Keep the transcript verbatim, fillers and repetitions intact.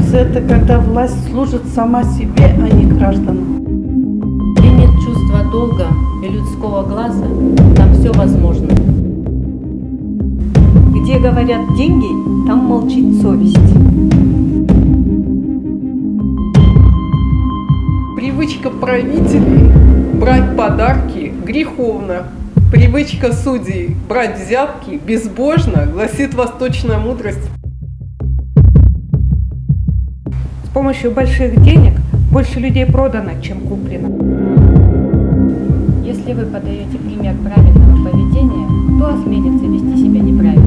Коррупция – это когда власть служит сама себе, а не гражданам. Где нет чувства долга и людского глаза, там все возможно. Где говорят деньги, там молчит совесть. Привычка правителей брать подарки греховно. Привычка судей брать взятки безбожно, гласит восточная мудрость. С помощью больших денег больше людей продано, чем куплено. Если вы подаете пример правильного поведения, кто осмелится вести себя неправильно?